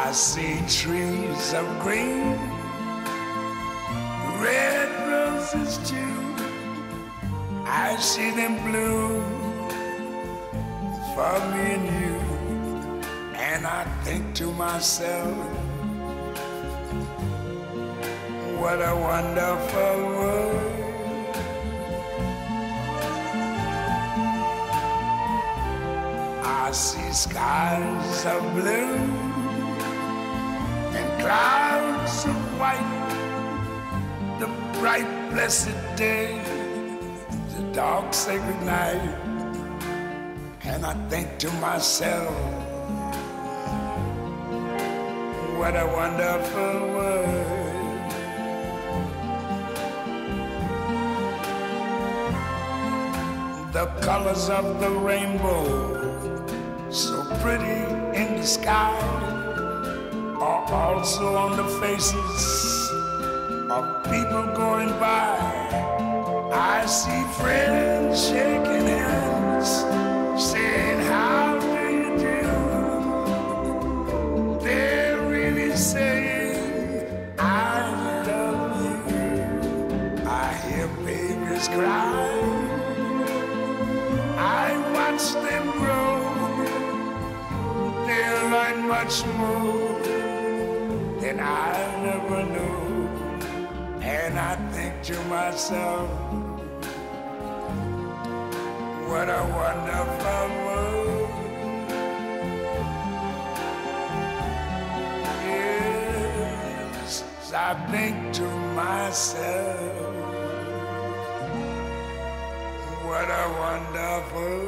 I see trees of green, red roses too. I see them bloom for me and you. And I think to myself, what a wonderful world. I see skies of blue and clouds of white, the bright blessed day, the dark sacred night. And I think to myself, what a wonderful world. The colors of the rainbow, so pretty in the sky, are also on the faces of people going by. I see friends shaking hands, saying, how do you do? They're really saying, I love you. I hear babies cry, I watch them grow. They'll learn much more than I never knew. And I think to myself, what a wonderful world. Yes, I think to myself, what a wonderful